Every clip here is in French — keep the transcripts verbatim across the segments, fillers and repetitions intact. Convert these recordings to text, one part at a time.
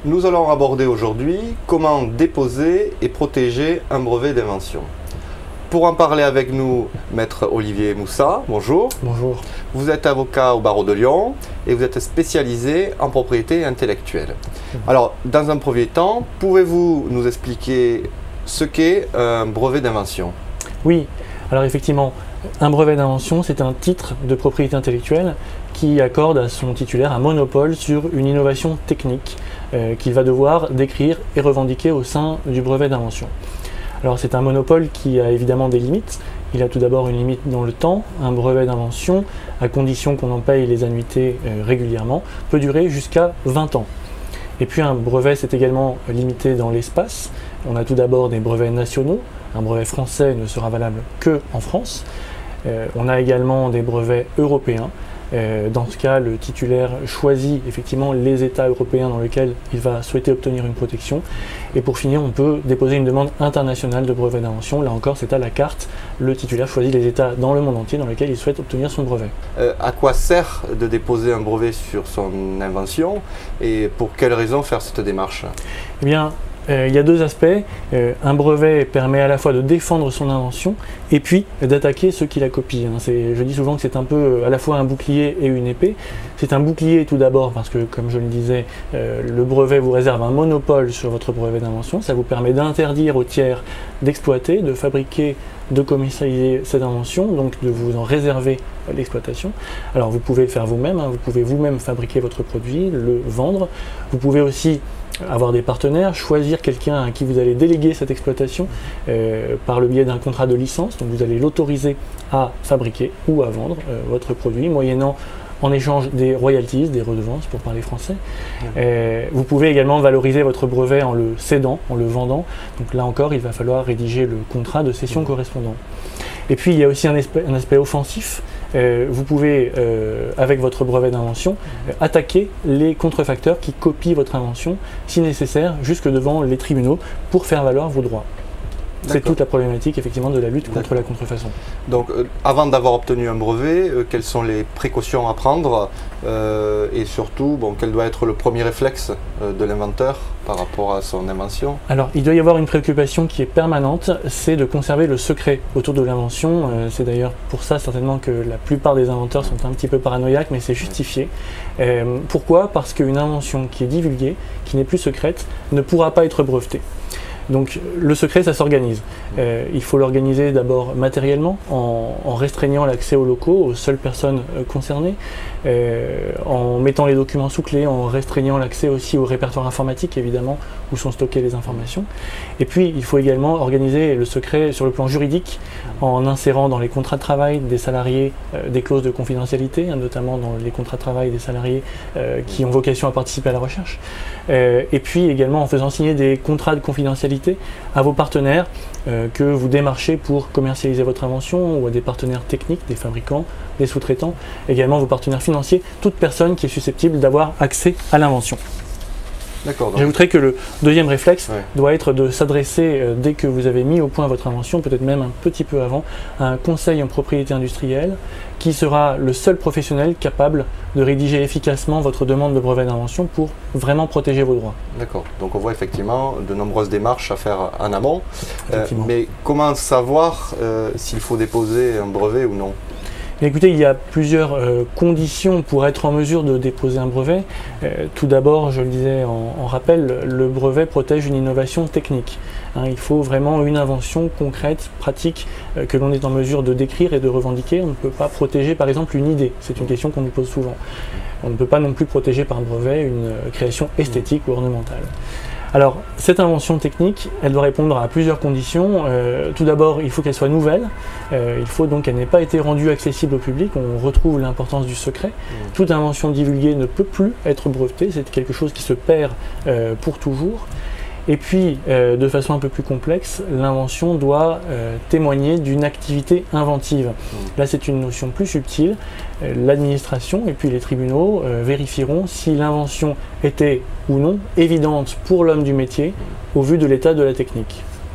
Nous allons aborder aujourd'hui comment déposer et protéger un brevet d'invention. Pour en parler avec nous, maître Olivier Moussa, bonjour. Bonjour. Vous êtes avocat au barreau de Lyon et vous êtes spécialisé en propriété intellectuelle. Alors, dans un premier temps, pouvez-vous nous expliquer ce qu'est un brevet d'invention? Oui, alors effectivement, un brevet d'invention, c'est un titre de propriété intellectuelle qui accorde à son titulaire un monopole sur une innovation technique euh, qu'il va devoir décrire et revendiquer au sein du brevet d'invention. Alors c'est un monopole qui a évidemment des limites. Il a tout d'abord une limite dans le temps. Un brevet d'invention, à condition qu'on en paye les annuités euh, régulièrement, peut durer jusqu'à vingt ans. Et puis un brevet, c'est également limité dans l'espace. On a tout d'abord des brevets nationaux. Un brevet français ne sera valable qu'en France. Euh, on a également des brevets européens. Euh, dans ce cas, le titulaire choisit effectivement les États européens dans lesquels il va souhaiter obtenir une protection. Et pour finir, on peut déposer une demande internationale de brevet d'invention. Là encore, c'est à la carte. Le titulaire choisit les États dans le monde entier dans lesquels il souhaite obtenir son brevet. Euh, à quoi sert de déposer un brevet sur son invention et pour quelles raisons faire cette démarche? Eh bien, Euh, il y a deux aspects. Euh, un brevet permet à la fois de défendre son invention et puis d'attaquer ceux qui la copient. Hein. Je dis souvent que c'est un peu à la fois un bouclier et une épée. C'est un bouclier tout d'abord parce que, comme je le disais, euh, le brevet vous réserve un monopole sur votre brevet d'invention. Ça vous permet d'interdire aux tiers d'exploiter, de fabriquer, de commercialiser cette invention, donc de vous en réserver l'exploitation. Alors vous pouvez le faire vous-même, hein. Vous pouvez vous-même fabriquer votre produit, le vendre. Vous pouvez aussi avoir des partenaires, choisir quelqu'un à qui vous allez déléguer cette exploitation euh, par le biais d'un contrat de licence. Donc vous allez l'autoriser à fabriquer ou à vendre euh, votre produit, moyennant en échange des royalties, des redevances pour parler français. Mmh. Euh, vous pouvez également valoriser votre brevet en le cédant, en le vendant. Donc là encore, il va falloir rédiger le contrat de cession mmh. correspondant. Et puis il y a aussi un aspect, un aspect offensif. Euh, vous pouvez, euh, avec votre brevet d'invention, euh, attaquer les contrefacteurs qui copient votre invention, si nécessaire, jusque devant les tribunaux pour faire valoir vos droits. C'est toute la problématique effectivement de la lutte contre la contrefaçon. Donc euh, avant d'avoir obtenu un brevet, euh, quelles sont les précautions à prendre euh, et surtout bon, quel doit être le premier réflexe euh, de l'inventeur par rapport à son invention? Alors il doit y avoir une préoccupation qui est permanente, c'est de conserver le secret autour de l'invention. Euh, c'est d'ailleurs pour ça certainement que la plupart des inventeurs sont un petit peu paranoïaques, mais c'est justifié. Euh, pourquoi? Parce qu'une invention qui est divulguée, qui n'est plus secrète, ne pourra pas être brevetée. Donc le secret, ça s'organise. Euh, il faut l'organiser d'abord matériellement, en, en restreignant l'accès aux locaux, aux seules personnes euh, concernées, euh, en mettant les documents sous clé, en restreignant l'accès aussi au répertoire informatique, évidemment, où sont stockées les informations. Et puis, il faut également organiser le secret sur le plan juridique, en insérant dans les contrats de travail des salariés euh, des clauses de confidentialité, hein, notamment dans les contrats de travail des salariés euh, qui ont vocation à participer à la recherche. Euh, et puis également en faisant signer des contrats de confidentialité à vos partenaires euh, que vous démarchez pour commercialiser votre invention, ou à des partenaires techniques, des fabricants, des sous-traitants, également vos partenaires financiers, toute personne qui est susceptible d'avoir accès à l'invention. J'ajouterais que le deuxième réflexe ouais. doit être de s'adresser, euh, dès que vous avez mis au point votre invention, peut-être même un petit peu avant, à un conseil en propriété industrielle qui sera le seul professionnel capable de rédiger efficacement votre demande de brevet d'invention pour vraiment protéger vos droits. D'accord, donc on voit effectivement de nombreuses démarches à faire en amont, euh, mais comment savoir euh, s'il faut déposer un brevet ou non? Écoutez, il y a plusieurs euh, conditions pour être en mesure de déposer un brevet. Euh, tout d'abord, je le disais en, en rappel, le brevet protège une innovation technique. Hein, il faut vraiment une invention concrète, pratique, euh, que l'on est en mesure de décrire et de revendiquer. On ne peut pas protéger par exemple une idée, c'est une question qu'on nous pose souvent. On ne peut pas non plus protéger par brevet une euh, création esthétique ou ornementale. Alors, cette invention technique, elle doit répondre à plusieurs conditions. Euh, tout d'abord, il faut qu'elle soit nouvelle. Euh, il faut donc qu'elle n'ait pas été rendue accessible au public. On retrouve l'importance du secret. Mmh. Toute invention divulguée ne peut plus être brevetée. C'est quelque chose qui se perd euh, pour toujours. Et puis, euh, de façon un peu plus complexe, l'invention doit euh, témoigner d'une activité inventive. Mmh. Là, c'est une notion plus subtile. Euh, L'administration et puis les tribunaux euh, vérifieront si l'invention était ou non évidente pour l'homme du métier mmh. au vu de l'état de la technique.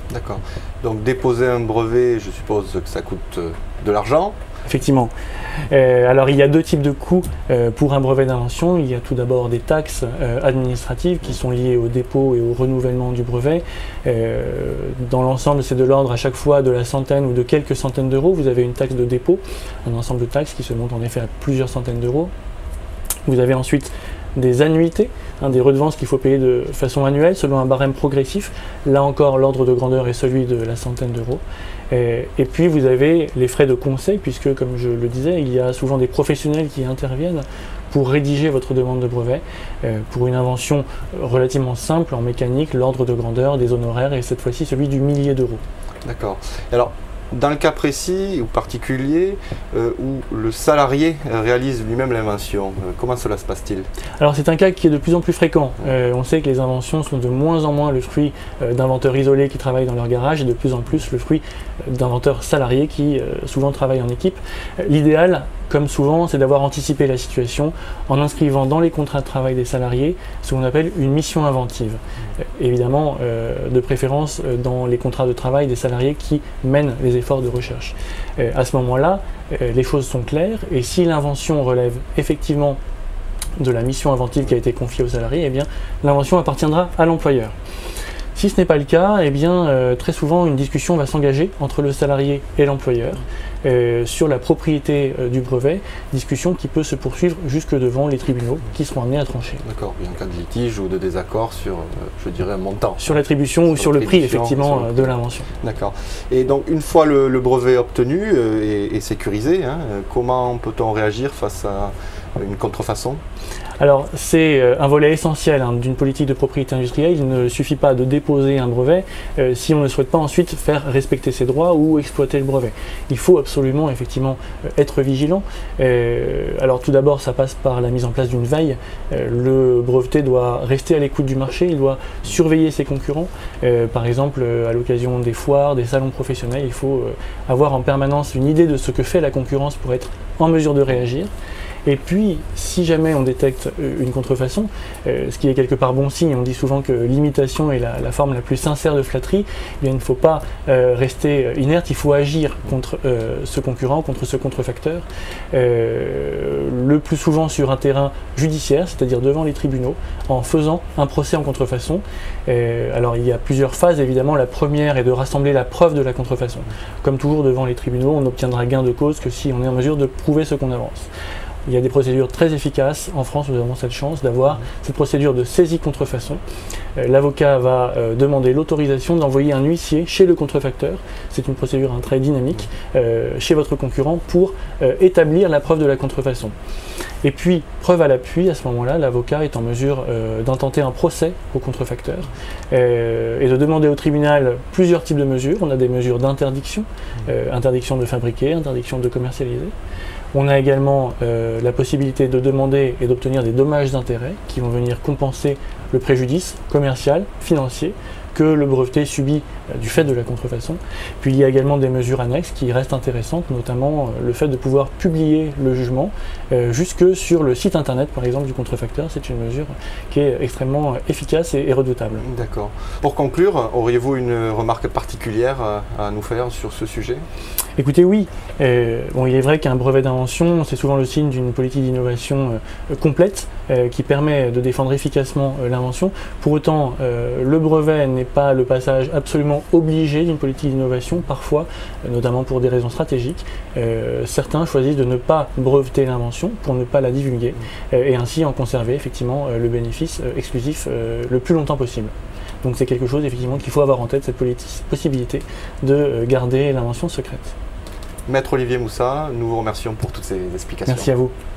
D'accord. Donc déposer un brevet, je suppose que ça coûte de l'argent. Effectivement. Euh, alors il y a deux types de coûts euh, pour un brevet d'invention. Il y a tout d'abord des taxes euh, administratives qui sont liées au dépôt et au renouvellement du brevet. Euh, dans l'ensemble, c'est de l'ordre à chaque fois de la centaine ou de quelques centaines d'euros. Vous avez une taxe de dépôt, un ensemble de taxes qui se montent en effet à plusieurs centaines d'euros. Vous avez ensuite des annuités, hein, des redevances qu'il faut payer de façon annuelle selon un barème progressif. Là encore, l'ordre de grandeur est celui de la centaine d'euros. Et, et puis vous avez les frais de conseil, puisque comme je le disais, il y a souvent des professionnels qui interviennent pour rédiger votre demande de brevet. Euh, pour une invention relativement simple en mécanique, l'ordre de grandeur des honoraires est cette fois-ci celui du millier d'euros. D'accord. Alors, dans le cas précis ou particulier euh, où le salarié réalise lui-même l'invention, euh, comment cela se passe-t-il? Alors c'est un cas qui est de plus en plus fréquent. Euh, on sait que les inventions sont de moins en moins le fruit euh, d'inventeurs isolés qui travaillent dans leur garage et de plus en plus le fruit d'inventeurs salariés qui euh, souvent travaillent en équipe. Euh, L'idéal, comme souvent, c'est d'avoir anticipé la situation en inscrivant dans les contrats de travail des salariés ce qu'on appelle une mission inventive. Euh, évidemment, euh, de préférence euh, dans les contrats de travail des salariés qui mènent les efforts de recherche. Euh, à ce moment-là, euh, les choses sont claires et si l'invention relève effectivement de la mission inventive qui a été confiée aux salariés, eh bien l'invention appartiendra à l'employeur. Si ce n'est pas le cas, eh bien, euh, très souvent une discussion va s'engager entre le salarié et l'employeur euh, sur la propriété euh, du brevet, discussion qui peut se poursuivre jusque devant les tribunaux qui seront amenés à trancher. D'accord, il y a un cas de litige ou de désaccord sur, euh, je dirais, un montant. Sur l'attribution ou sur le prix, effectivement, le prix. de l'invention. D'accord. Et donc, une fois le, le brevet obtenu euh, et, et sécurisé, hein, euh, comment peut-on réagir face à une contrefaçon? Alors, c'est un volet essentiel hein, d'une politique de propriété industrielle. Il ne suffit pas de déposer un brevet euh, si on ne souhaite pas ensuite faire respecter ses droits ou exploiter le brevet. Il faut absolument, effectivement, être vigilant. Euh, alors, tout d'abord, ça passe par la mise en place d'une veille. Euh, le breveté doit rester à l'écoute du marché, il doit surveiller ses concurrents. Euh, par exemple, à l'occasion des foires, des salons professionnels, il faut euh, avoir en permanence une idée de ce que fait la concurrence pour être en mesure de réagir. Et puis, si jamais on détecte une contrefaçon, euh, ce qui est quelque part bon signe, on dit souvent que l'imitation est la, la forme la plus sincère de flatterie, eh bien, il ne faut pas euh, rester inerte, il faut agir contre euh, ce concurrent, contre ce contrefacteur, euh, le plus souvent sur un terrain judiciaire, c'est-à-dire devant les tribunaux, en faisant un procès en contrefaçon. Euh, alors, il y a plusieurs phases, évidemment. La première est de rassembler la preuve de la contrefaçon. Comme toujours devant les tribunaux, on n'obtiendra gain de cause que si on est en mesure de prouver ce qu'on avance. Il y a des procédures très efficaces. En France, nous avons cette chance d'avoir cette procédure de saisie contrefaçon. Euh, L'avocat va euh, demander l'autorisation d'envoyer un huissier chez le contrefacteur. C'est une procédure hein, très dynamique euh, chez votre concurrent pour euh, établir la preuve de la contrefaçon. Et puis, preuve à l'appui, à ce moment-là, l'avocat est en mesure euh, d'intenter un procès au contrefacteur euh, et de demander au tribunal plusieurs types de mesures. On a des mesures d'interdiction, euh, interdiction de fabriquer, interdiction de commercialiser. On a également euh, la possibilité de demander et d'obtenir des dommages d'intérêt qui vont venir compenser le préjudice commercial, financier que le breveté subit euh, du fait de la contrefaçon. Puis il y a également des mesures annexes qui restent intéressantes, notamment euh, le fait de pouvoir publier le jugement euh, jusque sur le site internet par exemple du contrefacteur. C'est une mesure qui est extrêmement euh, efficace et, et redoutable. D'accord. Pour conclure, auriez-vous une remarque particulière à, à nous faire sur ce sujet? Écoutez, oui. Euh, bon, il est vrai qu'un brevet d'invention, c'est souvent le signe d'une politique d'innovation euh, complète euh, qui permet de défendre efficacement euh, l'invention. Pour autant, euh, le brevet n'est pas le passage absolument obligé d'une politique d'innovation. Parfois, euh, notamment pour des raisons stratégiques, euh, certains choisissent de ne pas breveter l'invention pour ne pas la divulguer euh, et ainsi en conserver effectivement euh, le bénéfice euh, exclusif euh, le plus longtemps possible. Donc c'est quelque chose effectivement qu'il faut avoir en tête, cette possibilité de euh, garder l'invention secrète. Maître Olivier Moussa, nous vous remercions pour toutes ces explications. Merci à vous.